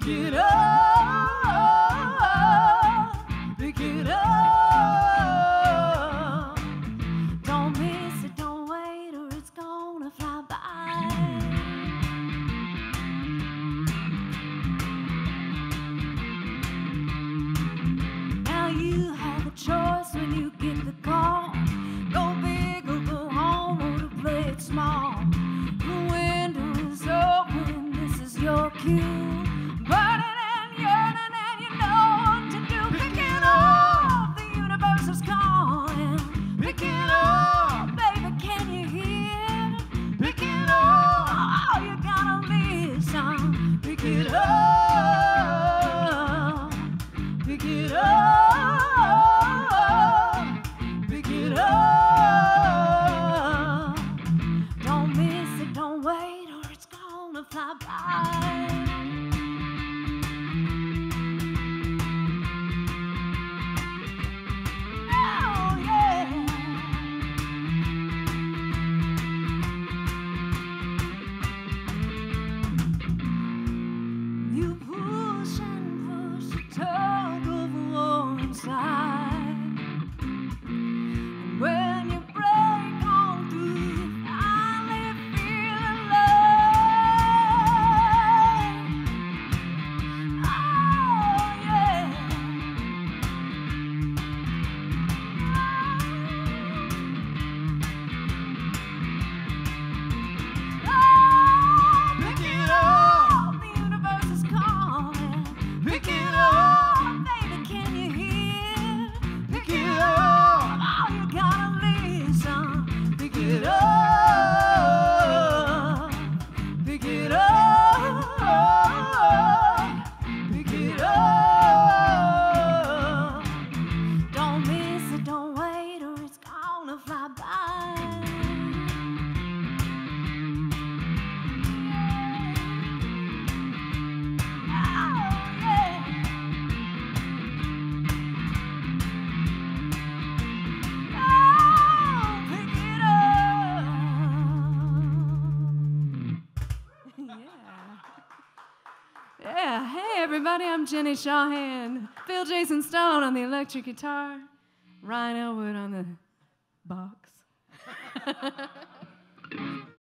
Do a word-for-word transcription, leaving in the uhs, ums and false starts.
Pick it up, pick it up. Don't miss it, don't wait, or it's gonna fly by. Now you have a choice when you get the call. Go big or go home, or to play it small. The window is open, this is your cue. Burning and yearning and you know what to do. Pick it up, the universe is calling. Pick it up, baby, can you hear? Pick it up, oh, you gotta listen. Pick it up, pick it up, pick it up. Don't miss it, don't wait, or it's gonna fly by. Yeah, hey everybody, I'm Jenny Shawhan. Phil Jason Stone on the electric guitar. Ryan Elwood on the box.